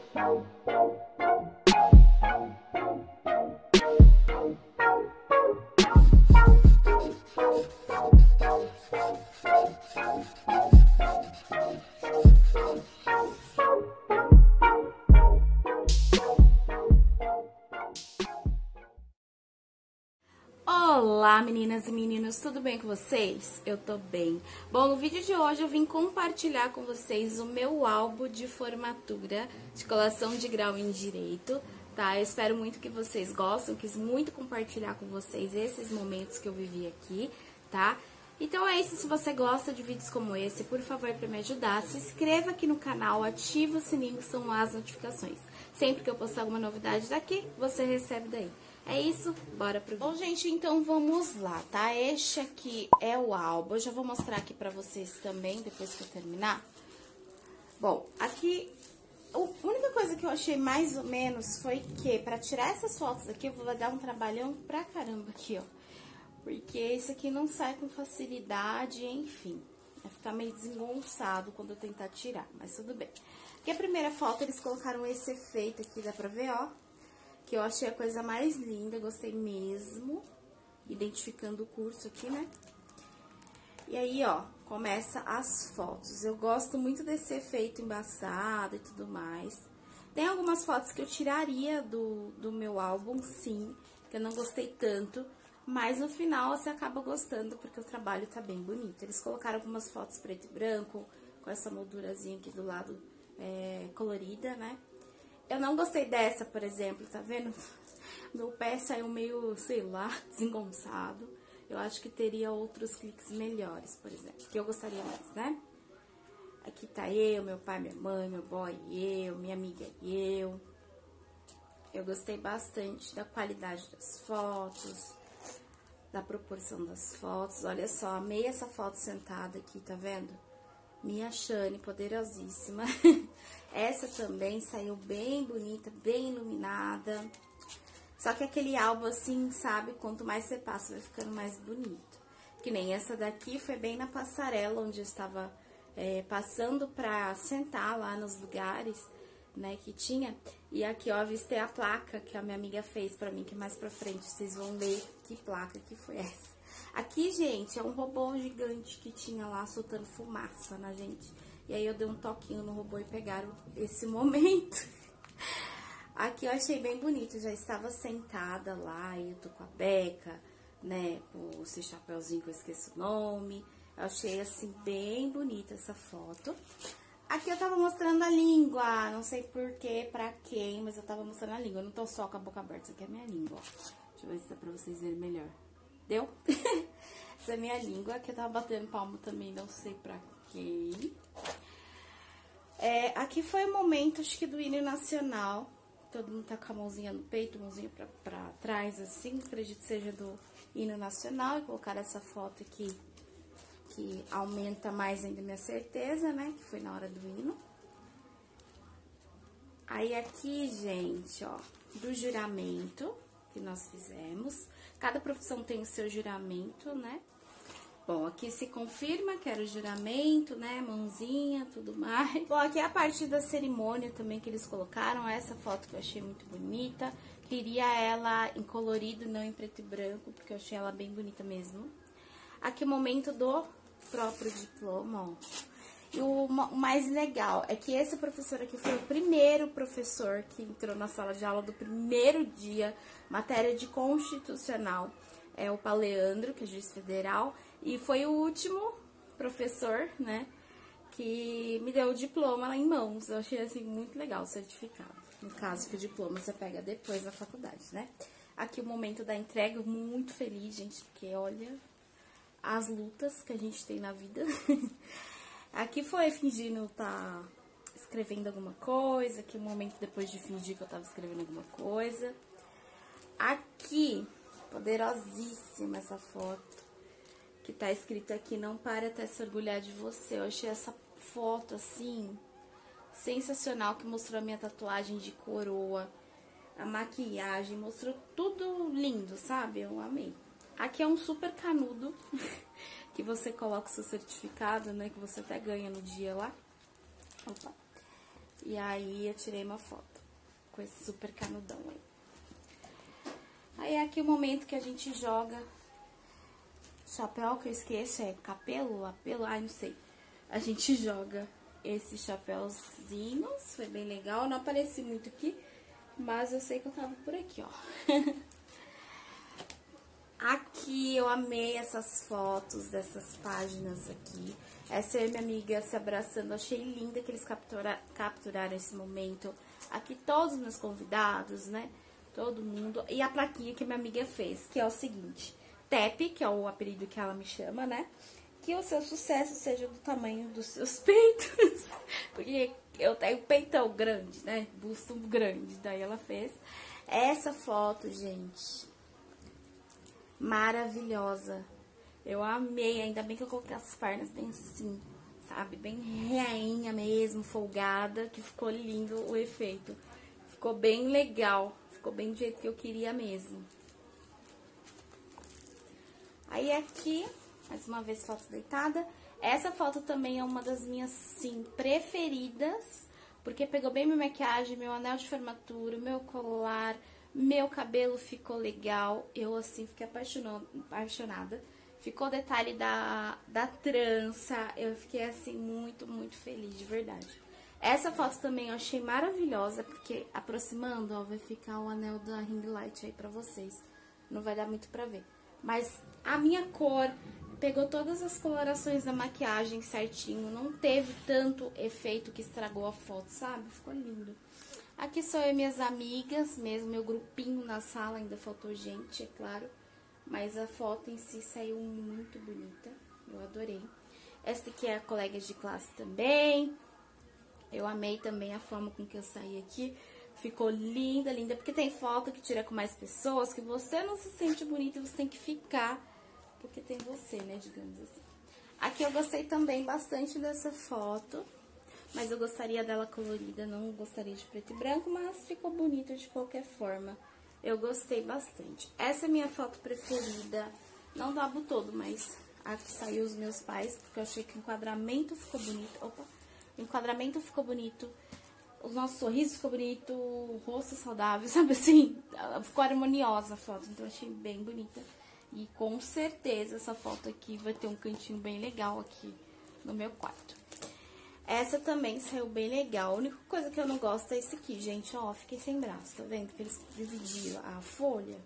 Olá meninas e meninos, tudo bem com vocês? Eu tô bem. Bom, no vídeo de hoje eu vim compartilhar com vocês o meu álbum de formatura de colação de grau em Direito, tá? Eu espero muito que vocês gostem, eu quis muito compartilhar com vocês esses momentos que eu vivi aqui, tá? Então é isso, se você gosta de vídeos como esse, por favor, para me ajudar, se inscreva aqui no canal, ativa o sininho, que são as notificações. Sempre que eu postar alguma novidade daqui, você recebe daí. É isso, bora pro vídeo. Bom, gente, então vamos lá, tá? Este aqui é o álbum, eu já vou mostrar aqui pra vocês também, depois que eu terminar. Bom, aqui, a única coisa que eu achei mais ou menos foi que, pra tirar essas fotos aqui, eu vou dar um trabalhão pra caramba aqui, ó. Porque isso aqui não sai com facilidade, enfim. Vai ficar meio desengonçado quando eu tentar tirar, mas tudo bem. Aqui a primeira foto, eles colocaram esse efeito aqui, dá pra ver, ó. Que eu achei a coisa mais linda, gostei mesmo, identificando o curso aqui, né? E aí, ó, começa as fotos. Eu gosto muito desse efeito embaçado e tudo mais. Tem algumas fotos que eu tiraria do meu álbum, sim, que eu não gostei tanto, mas no final você acaba gostando, porque o trabalho tá bem bonito. Eles colocaram algumas fotos preto e branco, com essa moldurazinha aqui do lado colorida, né? Eu não gostei dessa, por exemplo, tá vendo? Meu pé saiu meio, sei lá, desengonçado. Eu acho que teria outros cliques melhores, por exemplo, que eu gostaria mais, né? Aqui tá eu, meu pai, minha mãe, meu boy e eu, minha amiga e eu. Eu gostei bastante da qualidade das fotos, da proporção das fotos. Olha só, amei essa foto sentada aqui, tá vendo? Minha Shane, poderosíssima. Essa também saiu bem bonita, bem iluminada. Só que aquele álbum, assim, sabe, quanto mais você passa, vai ficando mais bonito. Que nem essa daqui foi bem na passarela, onde eu estava passando pra sentar lá nos lugares, né, que tinha. E aqui, ó, avistei a placa que a minha amiga fez pra mim, que mais pra frente vocês vão ler que placa que foi essa. Aqui, gente, é um robô gigante que tinha lá soltando fumaça na gente. E aí eu dei um toquinho no robô e pegaram esse momento. Aqui eu achei bem bonito, eu já estava sentada lá, e eu tô com a Beca, né, com esse chapéuzinho que eu esqueci o nome. Eu achei, assim, bem bonita essa foto. Aqui eu tava mostrando a língua, não sei porquê, pra quem, mas eu tava mostrando a língua. Eu não tô só com a boca aberta, isso aqui é a minha língua, ó. Deixa eu ver se dá pra vocês verem melhor. Deu? Essa é a minha língua, aqui eu tava batendo palmo também, não sei pra quem. Aqui foi o momento, acho que do hino nacional. Todo mundo tá com a mãozinha no peito, mãozinha pra trás, assim. Acredito que seja do hino nacional. E colocar essa foto aqui, que aumenta mais ainda a minha certeza, né? Que foi na hora do hino. Aí aqui, gente, ó, do juramento que nós fizemos. Cada profissão tem o seu juramento, né? Bom, aqui se confirma que era o juramento, né? Mãozinha, tudo mais. Bom, aqui é a parte da cerimônia também que eles colocaram. Essa foto que eu achei muito bonita. Queria ela em colorido, não em preto e branco, porque eu achei ela bem bonita mesmo. Aqui o momento do próprio diploma, ó. E o mais legal é que esse professor aqui foi o primeiro professor que entrou na sala de aula do primeiro dia, matéria de constitucional. É o Paulo Leandro, que é juiz federal, e foi o último professor, né, que me deu o diploma lá em mãos. Eu achei, assim, muito legal o certificado. No caso, que o diploma você pega depois da faculdade, né? Aqui o momento da entrega, muito feliz, gente, porque olha as lutas que a gente tem na vida. Aqui foi fingindo estar escrevendo alguma coisa, aqui o momento depois de fingir que eu tava escrevendo alguma coisa. Aqui, poderosíssima essa foto, que tá escrito aqui, não pare até se orgulhar de você. Eu achei essa foto, assim, sensacional, que mostrou a minha tatuagem de coroa, a maquiagem, mostrou tudo lindo, sabe? Eu amei. Aqui é um super canudo, que você coloca o seu certificado, né, que você até ganha no dia lá. Opa. E aí eu tirei uma foto com esse super canudão aí. Aí é aqui o momento que a gente joga chapéu, que eu esqueço, é capelo, apelo, ai, não sei. A gente joga esses chapéuzinhos, foi bem legal. Não apareci muito aqui, mas eu sei que eu tava por aqui, ó. Aqui eu amei essas fotos dessas páginas aqui. Essa é minha amiga se abraçando, achei linda que eles capturaram esse momento. Aqui todos os meus convidados, né? Todo mundo. E a plaquinha que minha amiga fez, que é o seguinte: Tepe, que é o apelido que ela me chama, né? Que o seu sucesso seja do tamanho dos seus peitos. Porque eu tenho peitão grande, né? Busto grande. Daí ela fez essa foto, gente. Maravilhosa. Eu amei. Ainda bem que eu coloquei as pernas bem assim, sabe? Bem rainha mesmo, folgada. Que ficou lindo o efeito. Ficou bem legal. Ficou bem do jeito que eu queria mesmo. Aí aqui, mais uma vez, foto deitada. Essa foto também é uma das minhas, sim, preferidas. Porque pegou bem minha maquiagem, meu anel de formatura, meu colar, meu cabelo ficou legal. Eu, assim, fiquei apaixonada. Ficou o detalhe da trança. Eu fiquei, assim, muito, muito feliz, de verdade. Essa foto também eu achei maravilhosa, porque aproximando, ó, vai ficar o anel da ring light aí pra vocês. Não vai dar muito pra ver. Mas a minha cor pegou todas as colorações da maquiagem certinho. Não teve tanto efeito que estragou a foto, sabe? Ficou lindo. Aqui sou eu e minhas amigas, mesmo meu grupinho na sala. Ainda faltou gente, é claro. Mas a foto em si saiu muito bonita. Eu adorei. Essa aqui é a colega de classe também. Eu amei também a forma com que eu saí aqui. Ficou linda, linda. Porque tem foto que tira com mais pessoas que você não se sente bonita e você tem que ficar. Porque tem você, né, digamos assim. Aqui eu gostei também bastante dessa foto. Mas eu gostaria dela colorida, não gostaria de preto e branco. Mas ficou bonita de qualquer forma. Eu gostei bastante. Essa é a minha foto preferida. Não do álbum todo, mas a que saiu os meus pais. Porque eu achei que o enquadramento ficou bonito. Opa! O enquadramento ficou bonito. O nosso sorriso ficou bonito. O rosto saudável, sabe assim? Ficou harmoniosa a foto. Então eu achei bem bonita. E com certeza essa foto aqui vai ter um cantinho bem legal aqui no meu quarto. Essa também saiu bem legal. A única coisa que eu não gosto é esse aqui, gente. Ó, fiquei sem braço, tá vendo? Que eles dividiram a folha.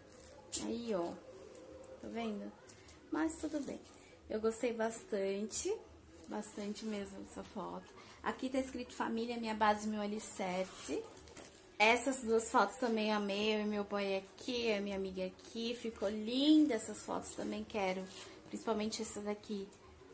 Aí, ó. Tá vendo? Mas tudo bem. Eu gostei bastante. Bastante mesmo essa foto. Aqui tá escrito família, minha base, meu alicerce. Essas duas fotos também amei. Eu e meu boy aqui, a minha amiga aqui. Ficou linda essas fotos também, quero. Principalmente essa daqui.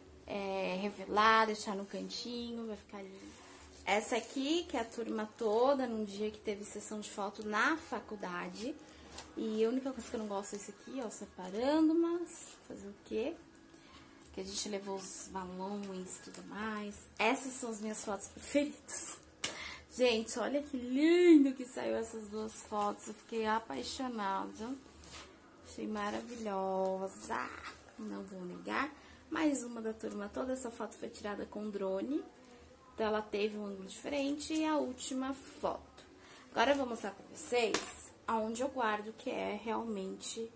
Revelar, deixar no cantinho, vai ficar lindo. Essa aqui, que é a turma toda, num dia que teve sessão de foto na faculdade. E a única coisa que eu não gosto é esse aqui, ó, separando, mas fazer o quê? Que a gente levou os balões e tudo mais. Essas são as minhas fotos preferidas. Gente, olha que lindo que saiu essas duas fotos. Eu fiquei apaixonada. Achei maravilhosa. Não vou negar. Mais uma da turma toda, essa foto foi tirada com drone, então ela teve um ângulo diferente. E a última foto. Agora eu vou mostrar pra vocês aonde eu guardo, que é realmente,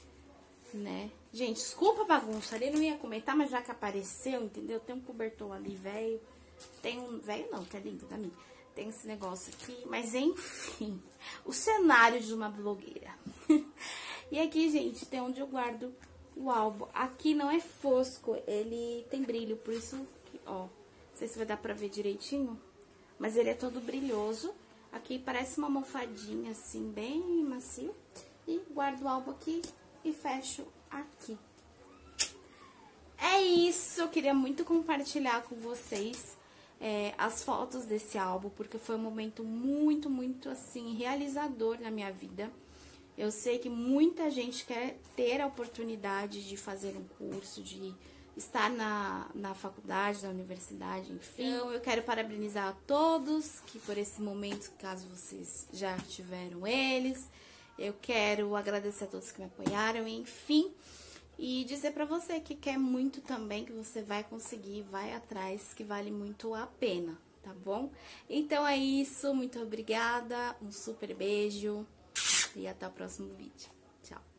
né? Gente, desculpa a bagunça, ali não ia comentar, mas já que apareceu, entendeu? Tem um cobertor ali, velho. Tem um... velho não, que é lindo também. Tem esse negócio aqui, mas enfim, o cenário de uma blogueira. E aqui, gente, tem onde eu guardo o álbum. Aqui não é fosco, ele tem brilho, por isso que, ó, não sei se vai dar pra ver direitinho, mas ele é todo brilhoso. Aqui parece uma almofadinha, assim, bem macio. E guardo o álbum aqui e fecho aqui. É isso, eu queria muito compartilhar com vocês as fotos desse álbum, porque foi um momento muito, muito, assim, realizador na minha vida. Eu sei que muita gente quer ter a oportunidade de fazer um curso, de estar na faculdade, na universidade, enfim. Então, eu quero parabenizar a todos que por esse momento, caso vocês já tiveram eles. Eu quero agradecer a todos que me apoiaram, enfim. E dizer pra você que quer muito também, que você vai conseguir, vai atrás, que vale muito a pena, tá bom? Então é isso, muito obrigada, um super beijo e até o próximo vídeo. Tchau!